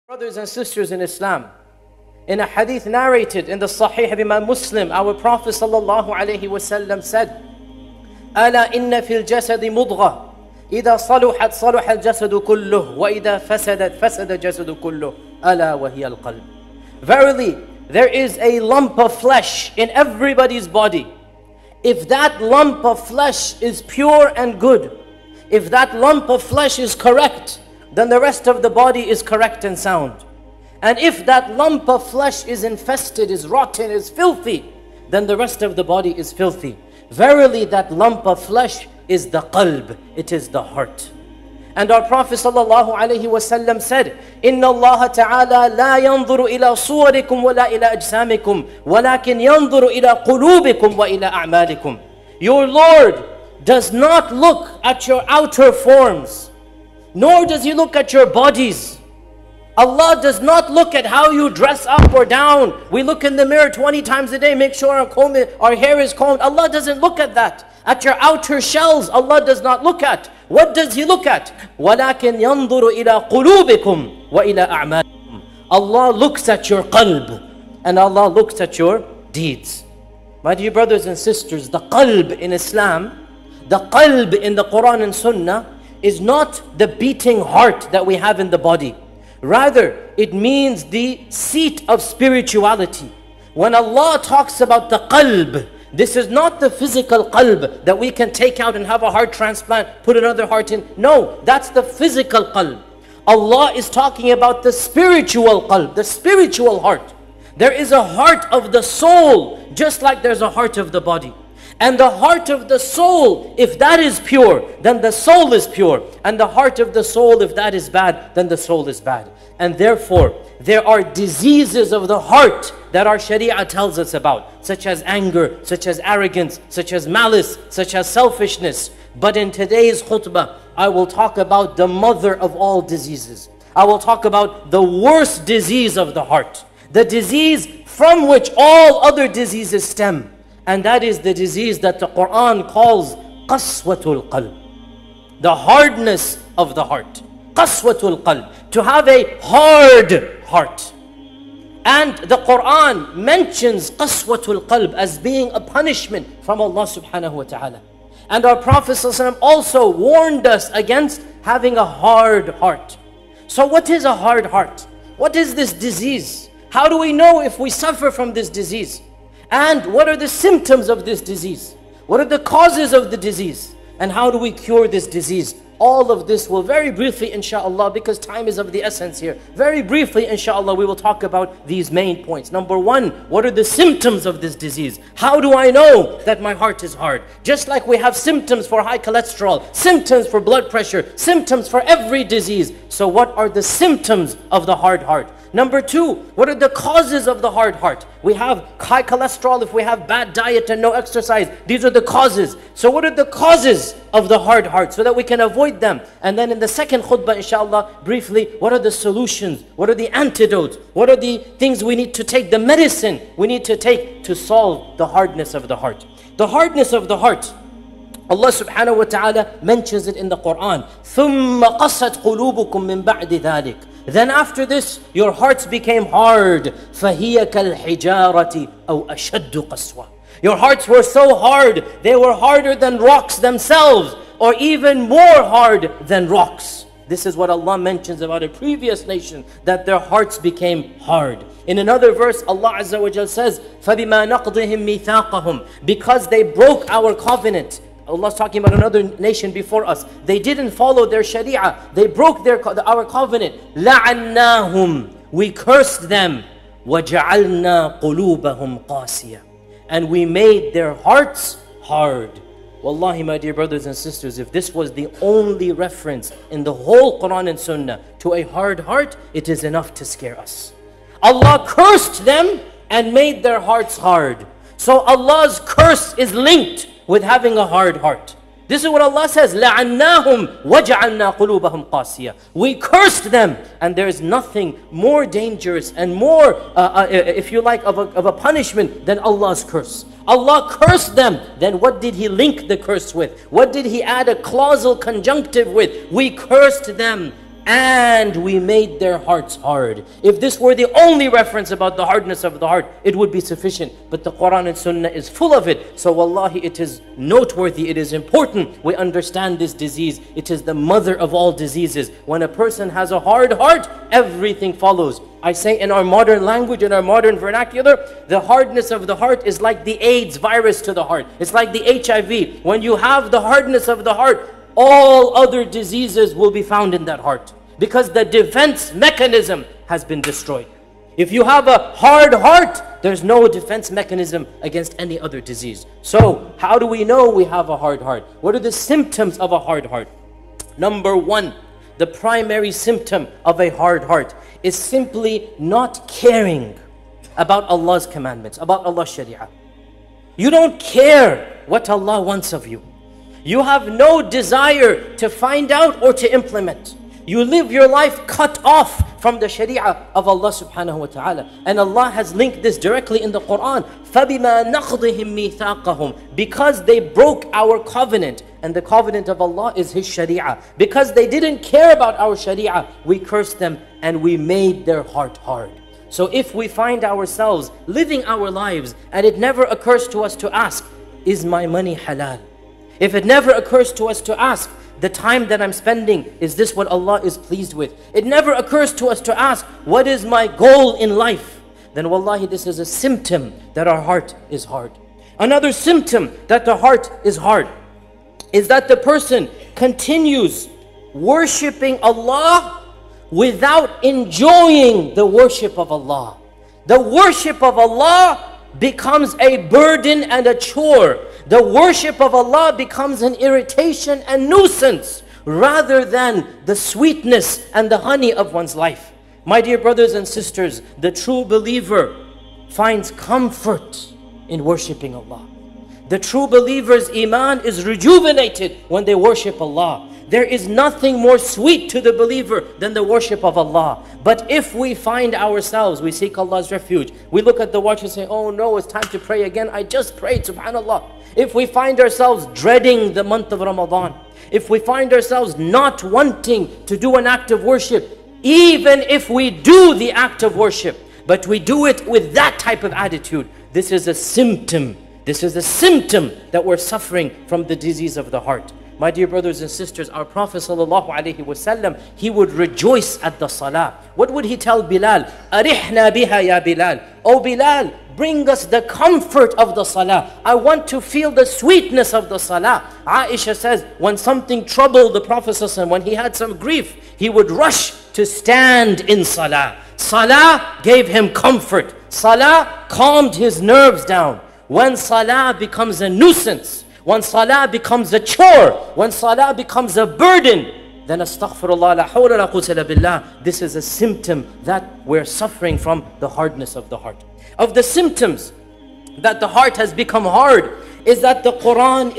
Brothers and sisters in Islam, in a hadith narrated in the Sahih of Imam Muslim, our Prophet sallallahu alaihi wasallam said, "Ala inna fil jasadi mudghah, إذا صلحت صلح الجسد كله وإذا فسدت فسد الجسد كله ألا وهي القلب." Verily, there is a lump of flesh in everybody's body. If that lump of flesh is pure and good, if that lump of flesh is correct, then the rest of the body is correct and sound. And if that lump of flesh is infested, is rotten, is filthy, then the rest of the body is filthy. Verily, that lump of flesh is the qalb, it is the heart. And our Prophet sallallahu alaihi wasallam said, "Inna Allah ta'ala la yanzuru ila suwarikum wa la ila ajsamikum, walakin yanzuru ila qulubikum wa ila a'malikum." Your Lord does not look at your outer forms, nor does He look at your bodies. Allah does not look at how you dress up or down. We look in the mirror 20 times a day, make sure our hair is combed. Allah doesn't look at that. At your outer shells, Allah does not look at. What does He look at? وَلَكِنْ يَنظُرُ إِلَىٰ قُلُوبِكُمْ وَإِلَىٰ أَعْمَالِكُمْ. Allah looks at your qalb, and Allah looks at your deeds. My dear brothers and sisters, the qalb in Islam, the qalb in the Quran and Sunnah, is not the beating heart that we have in the body. Rather, it means the seat of spirituality. When Allah talks about the qalb, this is not the physical qalb that we can take out and have a heart transplant, put another heart in. No, that's the physical qalb. Allah is talking about the spiritual qalb, the spiritual heart. There is a heart of the soul, just like there's a heart of the body. And the heart of the soul, if that is pure, then the soul is pure. And the heart of the soul, if that is bad, then the soul is bad. And therefore, there are diseases of the heart that our Sharia tells us about, such as anger, such as arrogance, such as malice, such as selfishness. But in today's khutbah, I will talk about the mother of all diseases. I will talk about the worst disease of the heart, the disease from which all other diseases stem. And that is the disease that the Quran calls qaswatul qalb, the hardness of the heart. Qaswatul qalb, to have a hard heart. And the Quran mentions qaswatul qalb as being a punishment from Allah subhanahu wa ta'ala. And our Prophet ﷺ also warned us against having a hard heart. So what is a hard heart? What is this disease? How do we know if we suffer from this disease? And what are the symptoms of this disease? What are the causes of the disease? And how do we cure this disease? All of this will very briefly, inshallah, because time is of the essence here. Very briefly, inshallah, we will talk about these main points. Number one, what are the symptoms of this disease? How do I know that my heart is hard? Just like we have symptoms for high cholesterol, symptoms for blood pressure, symptoms for every disease. So what are the symptoms of the hard heart? Number two, what are the causes of the hard heart? We have high cholesterol if we have bad diet and no exercise. These are the causes. So what are the causes of the hard heart so that we can avoid them? And then in the second khutbah, inshallah, briefly, what are the solutions? What are the antidotes? What are the things we need to take, the medicine we need to take to solve the hardness of the heart? The hardness of the heart, Allah subhanahu wa ta'ala mentions it in the Quran. ثُمَّ قَسَتْ قُلُوبُكُم مِّن بَعْدِ ذَلِكَ. Then after this, your hearts became hard. فَهِيَ كَالْحِجَارَةِ أَوْ أَشَدُّ قَسْوَةً. Your hearts were so hard, they were harder than rocks themselves, or even more hard than rocks. This is what Allah mentions about a previous nation, that their hearts became hard. In another verse, Allah Azza wa Jal says, فَبِمَا نَقْضِهِمْ مِيثَاقَهُمْ. Because they broke our covenant. Allah's talking about another nation before us. They didn't follow their sharia. They broke our covenant. لَعَنَّاهُمْ. We cursed them. وَجَعَلْنَا قُلُوبَهُمْ قَاسِيَةً. And we made their hearts hard. Wallahi, my dear brothers and sisters, if this was the only reference in the whole Quran and Sunnah to a hard heart, it is enough to scare us. Allah cursed them and made their hearts hard. So Allah's curse is linked with having a hard heart. This is what Allah says, لَعَنَّاهُمْ وَجَعَلْنَا قُلُوبَهُمْ قَاسِيَةً. We cursed them, and there is nothing more dangerous and more, if you like, of a punishment than Allah's curse. Allah cursed them. Then what did He link the curse with? What did He add a clausal conjunctive with? We cursed them and we made their hearts hard. If this were the only reference about the hardness of the heart, it would be sufficient. But the Quran and Sunnah is full of it. So wallahi, it is noteworthy, it is important we understand this disease. It is the mother of all diseases. When a person has a hard heart, everything follows. I say in our modern language, in our modern vernacular, the hardness of the heart is like the AIDS virus to the heart. It's like the HIV. When you have the hardness of the heart, all other diseases will be found in that heart, because the defense mechanism has been destroyed. If you have a hard heart, there's no defense mechanism against any other disease. So how do we know we have a hard heart? What are the symptoms of a hard heart? Number one, the primary symptom of a hard heart is simply not caring about Allah's commandments, about Allah's sharia. You don't care what Allah wants of you. You have no desire to find out or to implement. You live your life cut off from the sharia of Allah subhanahu wa ta'ala. And Allah has linked this directly in the Quran. فَبِمَا نَقْضِهِمْ مِيثَاقَهُمْ, because they broke our covenant. And the covenant of Allah is His sharia. Because they didn't care about our sharia, we cursed them and we made their heart hard. So if we find ourselves living our lives and it never occurs to us to ask, is my money halal? If it never occurs to us to ask, the time that I'm spending, is this what Allah is pleased with? It never occurs to us to ask, what is my goal in life? Then wallahi, this is a symptom that our heart is hard. Another symptom that the heart is hard is that the person continues worshipping Allah without enjoying the worship of Allah. The worship of Allah becomes a burden and a chore. The worship of Allah becomes an irritation and nuisance rather than the sweetness and the honey of one's life. My dear brothers and sisters, the true believer finds comfort in worshipping Allah. The true believer's iman is rejuvenated when they worship Allah. There is nothing more sweet to the believer than the worship of Allah. But if we find ourselves, we seek Allah's refuge, we look at the watch and say, oh no, it's time to pray again. I just prayed, subhanallah. If we find ourselves dreading the month of Ramadan, if we find ourselves not wanting to do an act of worship, even if we do the act of worship, but we do it with that type of attitude, this is a symptom. This is a symptom that we're suffering from the disease of the heart. My dear brothers and sisters, our Prophet ﷺ, he would rejoice at the salah. What would he tell Bilal? Arihna biha ya Bilal. Oh Bilal, bring us the comfort of the salah. I want to feel the sweetness of the salah. Aisha says, when something troubled the Prophet ﷺ, when he had some grief, he would rush to stand in salah. Salah gave him comfort. Salah calmed his nerves down. When salah becomes a nuisance, when salah becomes a chore, when salah becomes a burden, then astaghfirullah, la hawla la quwwata illa billah, this is a symptom that we're suffering from the hardness of the heart. Of the symptoms that the heart has become hard is that the Quran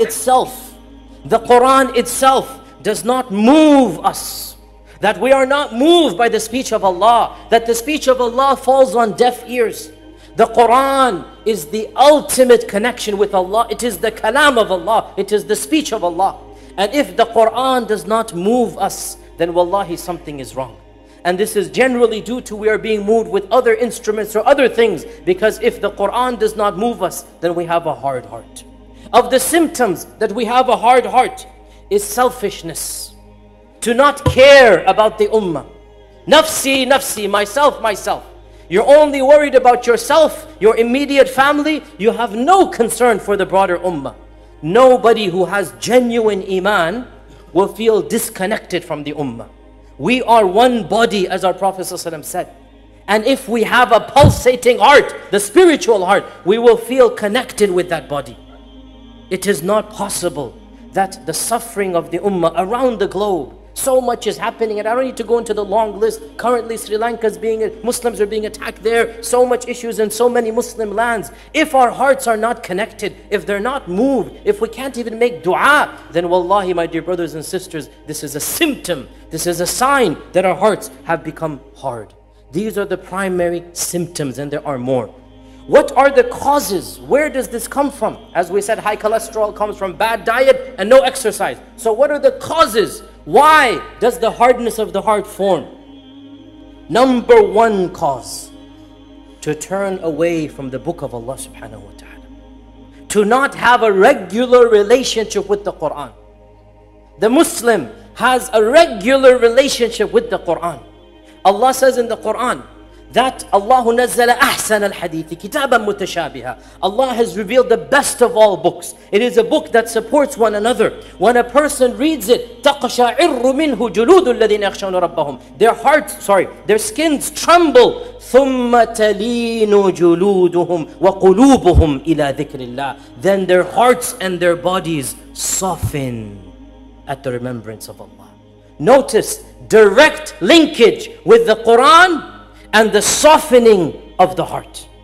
itself does not move us. That we are not moved by the speech of Allah, that the speech of Allah falls on deaf ears. The Quran is the ultimate connection with Allah. It is the kalam of Allah. It is the speech of Allah. And if the Quran does not move us, then wallahi something is wrong. And this is generally due to we are being moved with other instruments or other things. Because if the Quran does not move us, then we have a hard heart. Of the symptoms that we have a hard heart is selfishness. To not care about the ummah. Nafsi, nafsi, myself, myself. You're only worried about yourself, your immediate family. You have no concern for the broader ummah. Nobody who has genuine iman will feel disconnected from the ummah. We are one body, as our Prophet ﷺ said. And if we have a pulsating heart, the spiritual heart, we will feel connected with that body. It is not possible that the suffering of the ummah around the globe, so much is happening, and I don't need to go into the long list. Currently Sri Lanka's Muslims are being attacked there. So much issues in so many Muslim lands. If our hearts are not connected, if they're not moved, if we can't even make dua, then wallahi, my dear brothers and sisters, this is a symptom. This is a sign that our hearts have become hard. These are the primary symptoms, and there are more. What are the causes? Where does this come from? As we said, high cholesterol comes from bad diet and no exercise. So what are the causes? Why does the hardness of the heart form? Number one cause, to turn away from the book of Allah subhanahu wa ta'ala. To not have a regular relationship with the Quran. The Muslim has a regular relationship with the Quran. Allah says in the Quran that Allah nazzala ahsan al-hadith kitaban mutashabiha. Allah has revealed the best of all books. It is a book that supports one another. When a person reads it, تَقْشَعِرُّ مِنْهُ جُلُودُ الَّذِينَ يَخْشَوْنَ رَبَّهُم. Their skins tremble. ثُمَّ تَلِينُ جُلُودُهُمْ وَقُلُوبُهُمْ إِلَى ذِكْرِ اللَّهِ. Then their hearts and their bodies soften at the remembrance of Allah. Notice direct linkage with the Quran and the softening of the heart.